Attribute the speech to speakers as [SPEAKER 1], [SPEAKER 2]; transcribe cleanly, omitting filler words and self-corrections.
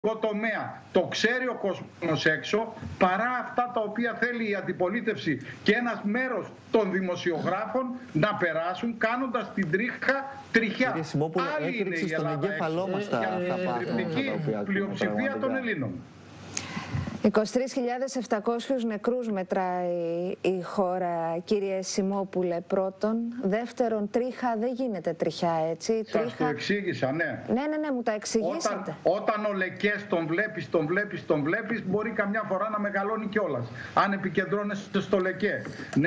[SPEAKER 1] τομέα το ξέρει ο κόσμος έξω, παρά αυτά τα οποία θέλει η αντιπολίτευση και ένας μέρος των δημοσιογράφων να περάσουν, κάνοντας την τρίχα τριχιά. Άλλη είναι η Ελλάδα έξω για την συντριπτική πλειοψηφία των Ελλήνων.
[SPEAKER 2] 23.700 νεκρούς μετράει η χώρα, κύριε Σιμόπουλε, πρώτον. Δεύτερον, τρίχα δεν γίνεται τριχιά, έτσι.
[SPEAKER 1] Σας το εξήγησα, ναι.
[SPEAKER 2] Ναι, μου τα εξηγήσατε.
[SPEAKER 1] Όταν ο Λεκές τον βλέπεις, μπορεί καμιά φορά να μεγαλώνει κιόλας, αν επικεντρώνεσαι στο Λεκέ.